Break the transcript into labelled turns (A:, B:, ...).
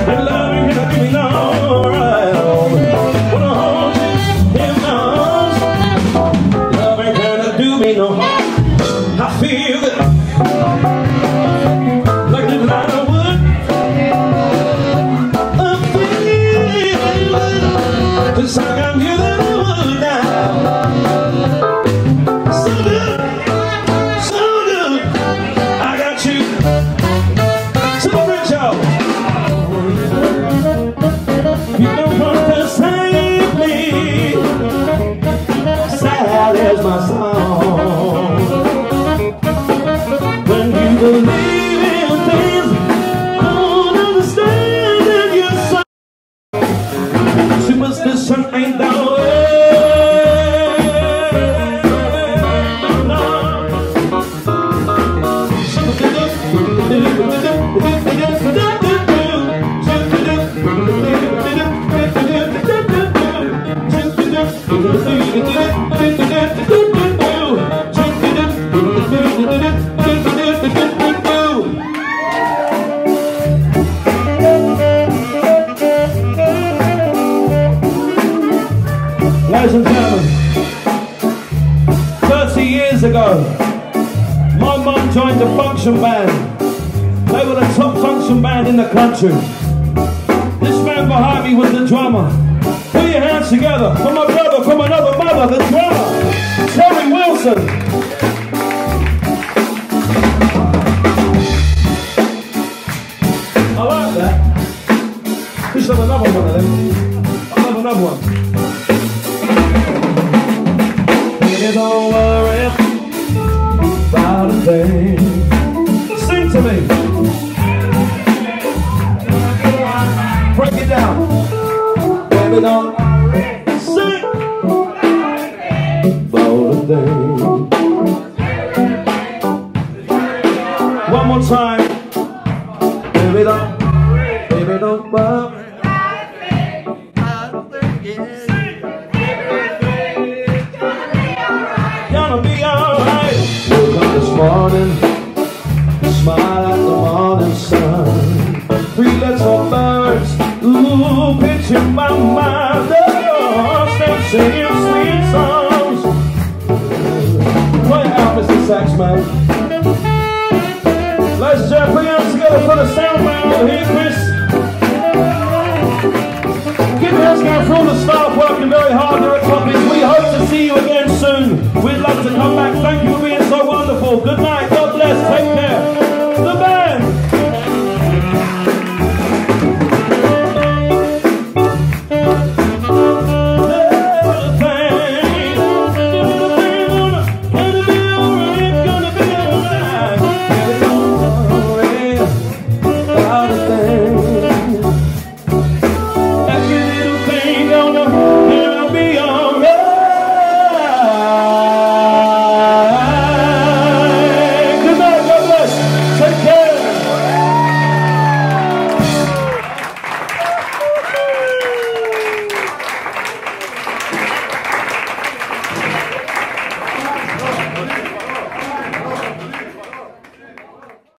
A: And love ain't gonna do me no right. Wanna hold you in my arms. Love ain't gonna do me no harm. I feel it like the light of wood. I feel it just like I knew that I would now. So good, so good. I got you. Celebrate y'all. You don't want to save me. Sad is my song. When you believe in things I don't understand in your song. Superstition ain't the way. No. Ladies and gentlemen, 30 years ago, my mum joined the function band. They were the top function band in the country. This man behind me was the drummer. Put your hands together for my brother from another mother, the drummer, Terry Wilson. I like that. We should have another one of them. I'll have another one. Don't worry about a thing. Sing to me. Break it down. Baby, don't sing about a thing. One more time. Baby, don't worry. Gonna be alright. Woke up this morning, smile at the morning sun. 3 little birds, ooh, pitching my mind. Oh, still singing sweet songs. Play it out, Mr. Saxman. Ladies and gentlemen, put your hands together for the sound man over here, Chris. Give your hands together for all the staff working very hard here at Copies. We hope to see you again soon. We'd love to come back. Thank you for being so wonderful. Good night. God bless. Take care.